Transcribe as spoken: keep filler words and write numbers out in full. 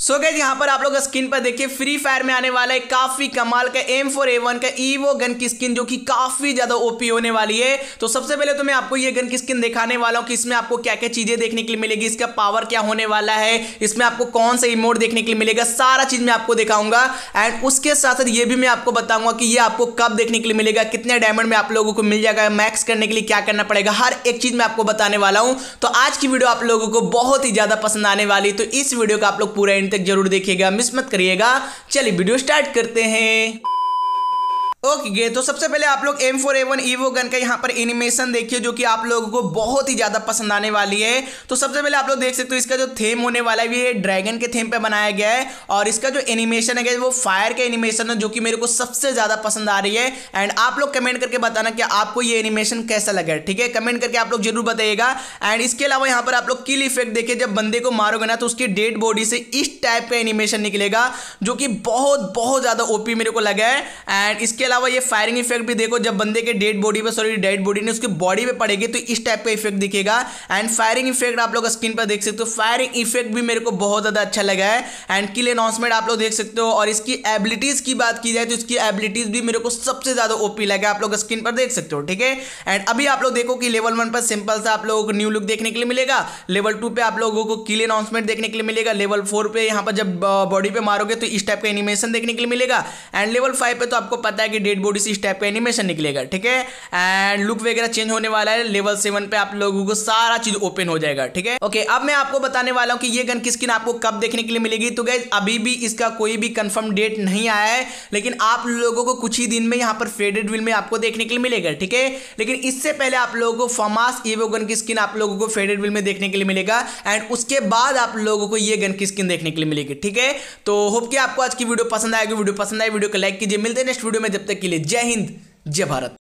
So guys यहाँ पर आप लोग स्क्रीन पर देखिए फ्री फायर में आने वाला है काफी कमाल का एम फोर ए वन का ईवो गन की स्किन जो कि काफी ज्यादा ओपी होने वाली है। तो सबसे पहले तो मैं आपको ये गन की स्किन दिखाने वाला हूँ कि इसमें आपको क्या क्या चीजें देखने के लिए मिलेगी, इसका पावर क्या होने वाला है, इसमें आपको कौन सा इमोट देखने के लिए मिलेगा, सारा चीज मैं आपको दिखाऊंगा। एंड उसके साथ साथ ये भी मैं आपको बताऊंगा कि ये आपको कब देखने के लिए मिलेगा, कितने डायमंड में आप लोगों को मिल जाएगा, मैक्स करने के लिए क्या करना पड़ेगा, हर एक चीज मैं आपको बताने वाला हूं। तो आज की वीडियो आप लोगों को बहुत ही ज्यादा पसंद आने वाली, तो इस वीडियो को आप लोग पूरा एंड तक जरूर देखिएगा, मिस मत करिएगा। चलिए वीडियो स्टार्ट करते हैं। ओके okay, तो सबसे पहले आप लोग M four A one evo gun का यहाँ पर एनिमेशन देखिए जो कि आप लोगों को बहुत ही ज्यादा पसंद आने वाली है। तो सबसे पहले आप लोग देख सकते हो इसका जो थीम होने वाला है ये ड्रैगन के थीम पे बनाया गया है और इसका जो एनिमेशन है वो फायर का एनिमेशन है जो कि मेरे को सबसे ज्यादा पसंद आ रही है। एंड आप लोग कमेंट करके बताना कि आपको ये एनिमेशन कैसा लगा, ठीक है, कमेंट करके आप लोग जरूर बताइएगा। एंड इसके अलावा यहाँ पर आप लोग किल इफेक्ट देखिए, जब बंदे को मारोगे ना तो उसकी डेड बॉडी से इस टाइप का एनिमेशन निकलेगा जो कि बहुत बहुत ज्यादा ओपी मेरे को लगा है। एंड इसके अलावा ये फायरिंग इफेक्ट भी देखो, जब बंदे के डेड बॉडी पे सॉरी डेड बॉडी ने उसकी बॉडी पे पड़ेगी तो इस टाइप का इफेक्ट दिखेगा। एंड फायरिंग इफेक्ट आप लोग स्क्रीन पर देख सकते हो, फायरिंग इफेक्ट भी मेरे को बहुत ज्यादा अच्छा लगा है। एंड किल अनाउंसमेंट आप लोग देख सकते हो और इसकी एबिलिटीज की बात की जाए तो इसकी एबिलिटीज भी मेरे को सबसे ज्यादा ओपी लगा, आप लोग स्क्रीन पर देख सकते हो, ठीक है। एंड अभी आप लोग देखो कि लेवल वन पर सिंपल सा आप लोगों को न्यू लुक देखने के लिए मिलेगा, लेवल टू पे आप लोगों को किल अनाउंसमेंट देखने के लिए मिलेगा, लेवल फोर पे यहाँ पर जब बॉडी पे मारोगे तो इस टाइप का एनिमेशन देखने के लिए मिलेगा। एंड लेवल फाइव पे तो आपको पता है कि डेड बॉडी से इस टाइप का एनिमेशन निकलेगा, ठीक है। एंड लुक वगैरह चेंज होने वाला है, लेवल सेवन पे आप लोगों को सारा चीज ओपन हो जाएगा, ठीक है। ओके, अब मैं आपको बताने वाला हूं कि ये गन की स्किन आपको कब देखने के लिए मिलेगी। तो गाइस अभी भी इसका कोई भी कंफर्म डेट नहीं आया है, लेकिन आप लोगों को कुछ ही दिन में यहां पर फेडेड विल में आपको देखने के लिए मिलेगा, ठीक है। लेकिन इससे पहले आप लोगों को फामास ईवो गन की स्किन आप लोगों को फेडेड विल में देखने के लिए मिलेगा एंड उसके बाद आप लोगों को ये गन की स्किन देखने के लिए मिलेगी, ठीक है। तो होप कि आपको आज की वीडियो पसंद आएगी, वीडियो पसंद आए वीडियो को लाइक कीजिए, मिलते हैं नेक्स्ट वीडियो में, जब तक के लिए जय हिंद जय भारत।